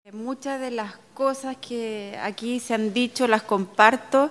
Muchas de las cosas que aquí se han dicho las comparto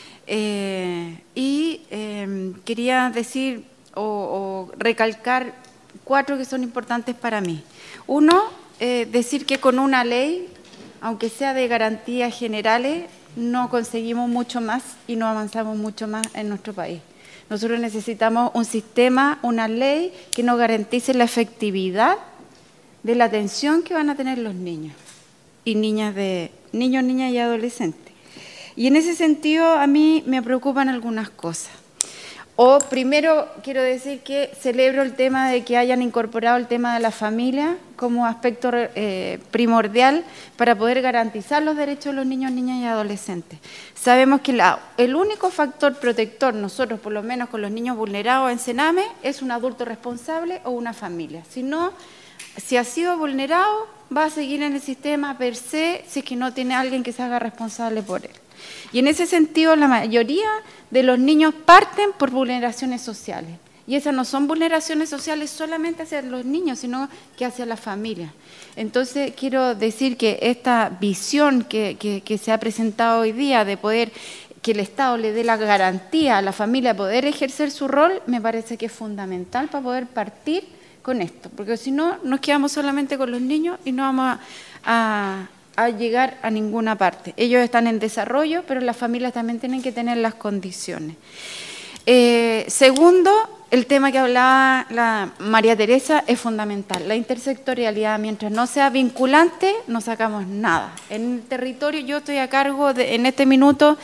quería decir o recalcar 4 que son importantes para mí. Uno, decir que con una ley, aunque sea de garantías generales, no conseguimos mucho más y no avanzamos mucho más en nuestro país. Nosotros necesitamos un sistema, una ley que nos garantice la efectividad de la atención que van a tener los niños y niñas y adolescentes. Y en ese sentido a mí me preocupan algunas cosas. Primero quiero decir que celebro el tema de que hayan incorporado el tema de la familia como aspecto primordial para poder garantizar los derechos de los niños, niñas y adolescentes. Sabemos que el único factor protector, nosotros por lo menos con los niños vulnerados en Sename, es un adulto responsable o una familia. Si ha sido vulnerado, va a seguir en el sistema per se si es que no tiene alguien que se haga responsable por él. Y en ese sentido, la mayoría de los niños parten por vulneraciones sociales. Y esas no son vulneraciones sociales solamente hacia los niños, sino que hacia la familia. Entonces, quiero decir que esta visión que se ha presentado hoy día de poder que el Estado le dé la garantía a la familia de poder ejercer su rol, me parece que es fundamental para poder partir con esto, porque si no, nos quedamos solamente con los niños y no vamos a llegar a ninguna parte. Ellos están en desarrollo, pero las familias también tienen que tener las condiciones. Segundo, el tema que hablaba la María Teresa es fundamental. La intersectorialidad, mientras no sea vinculante, no sacamos nada. En el territorio yo estoy a cargo, en este minuto,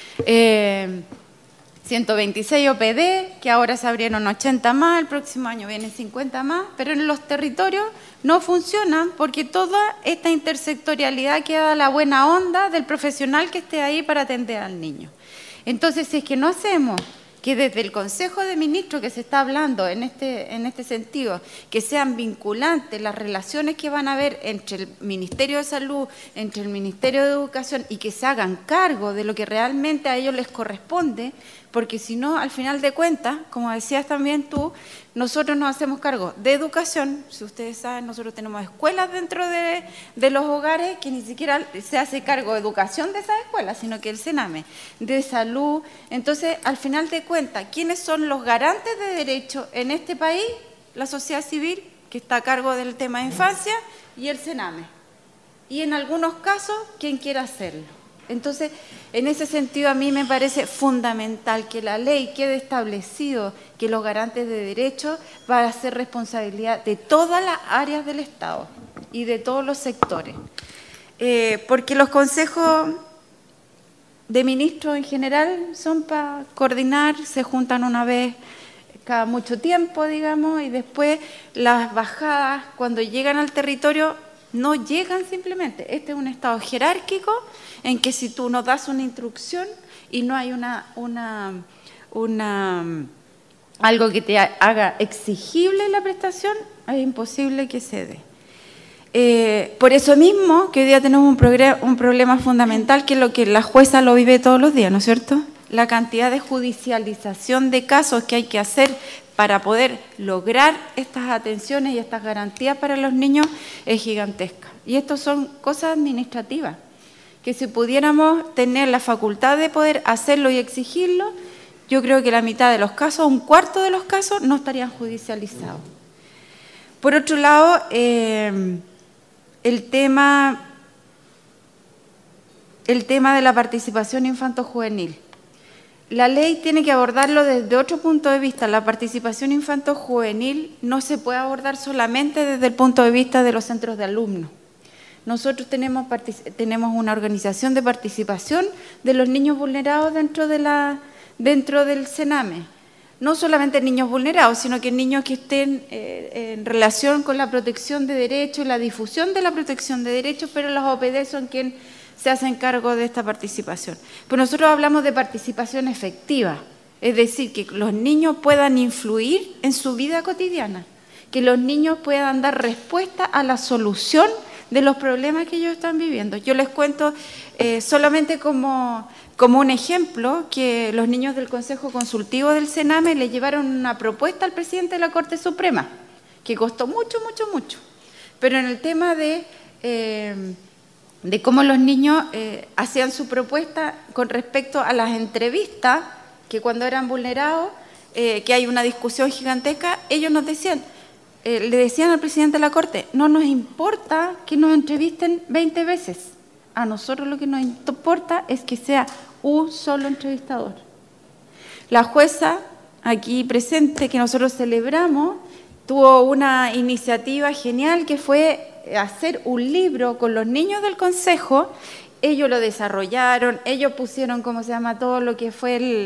126 OPD, que ahora se abrieron 80 más, el próximo año vienen 50 más, pero en los territorios no funcionan porque toda esta intersectorialidad queda a la buena onda del profesional que esté ahí para atender al niño. Entonces, si es que no hacemos que desde el Consejo de Ministros que se está hablando en este sentido, que sean vinculantes las relaciones que van a haber entre el Ministerio de Salud, entre el Ministerio de Educación y que se hagan cargo de lo que realmente a ellos les corresponde, porque si no, al final de cuentas, como decías también tú, nosotros nos hacemos cargo de educación. Si ustedes saben, nosotros tenemos escuelas dentro de los hogares que ni siquiera se hace cargo de educación de esas escuelas, sino que el Sename, de salud. Entonces, al final de cuentas, ¿quiénes son los garantes de derechos en este país? La sociedad civil, que está a cargo del tema de infancia, y el Sename. Y en algunos casos, quien quiera hacerlo. Entonces, en ese sentido, a mí me parece fundamental que la ley quede establecido que los garantes de derechos van a ser responsabilidad de todas las áreas del Estado y de todos los sectores. Porque los consejos de ministros en general son para coordinar, se juntan una vez cada mucho tiempo, digamos, y después las bajadas, cuando llegan al territorio, no llegan simplemente. Este es un Estado jerárquico en que si tú no das una instrucción y no hay algo que te haga exigible la prestación, es imposible que se dé. Por eso mismo que hoy día tenemos un problema fundamental, que es lo que la jueza lo vive todos los días, ¿no es cierto? La cantidad de judicialización de casos que hay que hacer para poder lograr estas atenciones y estas garantías para los niños es gigantesca. Y esto son cosas administrativas, que si pudiéramos tener la facultad de poder hacerlo y exigirlo, yo creo que la mitad de los casos, un cuarto de los casos, no estarían judicializados. Por otro lado, el tema de la participación infanto-juvenil. La ley tiene que abordarlo desde otro punto de vista. La participación infanto-juvenil no se puede abordar solamente desde el punto de vista de los centros de alumnos. Nosotros tenemos una organización de participación de los niños vulnerados dentro del Sename. No solamente niños vulnerados, sino que niños que estén en relación con la protección de derechos y la difusión de la protección de derechos, pero los OPD son quienes se hacen cargo de esta participación. Pues nosotros hablamos de participación efectiva, es decir, que los niños puedan influir en su vida cotidiana, que los niños puedan dar respuesta a la solución de los problemas que ellos están viviendo. Yo les cuento solamente como un ejemplo que los niños del Consejo Consultivo del Sename le llevaron una propuesta al presidente de la Corte Suprema, que costó mucho, mucho, mucho. Pero en el tema de de cómo los niños hacían su propuesta con respecto a las entrevistas, que cuando eran vulnerados, que hay una discusión gigantesca, ellos nos decían, le decían al presidente de la Corte, no nos importa que nos entrevisten 20 veces, a nosotros lo que nos importa es que sea un solo entrevistador. La jueza aquí presente, que nosotros celebramos, tuvo una iniciativa genial que fue hacer un libro con los niños del Consejo. Ellos lo desarrollaron, ellos pusieron, ¿cómo se llama?, todo lo que fue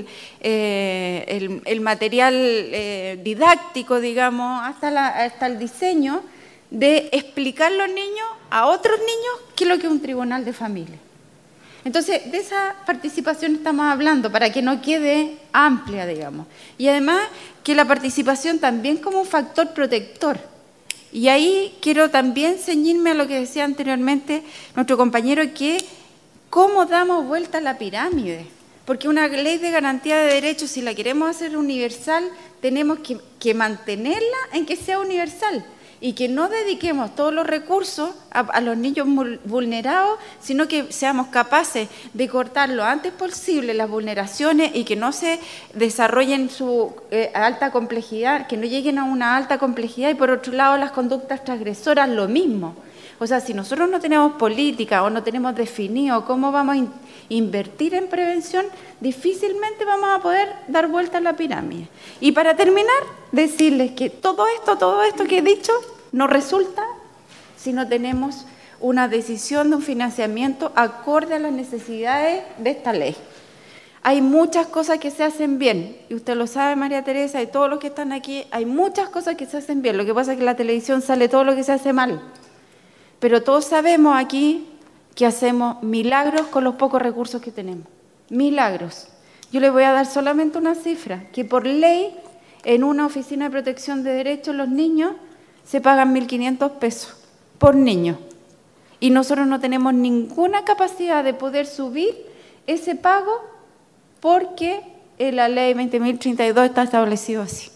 el material didáctico, digamos, hasta el diseño, de explicar a los niños, a otros niños, qué es lo que es un tribunal de familia. Entonces, de esa participación estamos hablando, para que no quede amplia, digamos. Y además, que la participación también como un factor protector. Y ahí quiero también ceñirme a lo que decía anteriormente nuestro compañero, que cómo damos vuelta a la pirámide. Porque una ley de garantía de derechos, si la queremos hacer universal, tenemos que mantenerla en que sea universal. Y que no dediquemos todos los recursos a los niños vulnerados, sino que seamos capaces de cortar lo antes posible las vulneraciones y que no se desarrollen su alta complejidad, que no lleguen a una alta complejidad, y por otro lado las conductas transgresoras lo mismo. O sea, si nosotros no tenemos política o no tenemos definido cómo vamos a invertir en prevención, difícilmente vamos a poder dar vuelta a la pirámide. Y para terminar, decirles que todo esto que he dicho no resulta si no tenemos una decisión de un financiamiento acorde a las necesidades de esta ley. Hay muchas cosas que se hacen bien, y usted lo sabe, María Teresa, y todos los que están aquí, hay muchas cosas que se hacen bien. Lo que pasa es que en la televisión sale todo lo que se hace mal. Pero todos sabemos aquí que hacemos milagros con los pocos recursos que tenemos. Milagros. Yo les voy a dar solamente una cifra, que por ley, en una oficina de protección de derechos, los niños se pagan 1.500 pesos por niño. Y nosotros no tenemos ninguna capacidad de poder subir ese pago porque en la ley 20.032 está establecido así.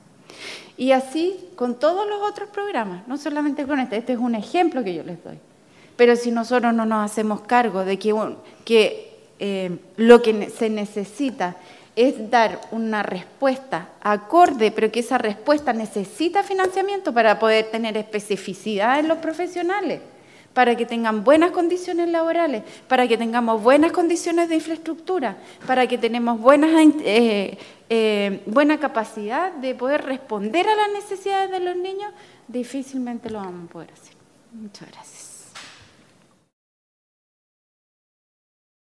Y así con todos los otros programas, no solamente con este es un ejemplo que yo les doy. Pero si nosotros no nos hacemos cargo de que lo que se necesita es dar una respuesta acorde, pero que esa respuesta necesita financiamiento para poder tener especificidad en los profesionales, para que tengan buenas condiciones laborales, para que tengamos buenas condiciones de infraestructura, para que tenemos buena capacidad de poder responder a las necesidades de los niños, difícilmente lo vamos a poder hacer. Muchas gracias.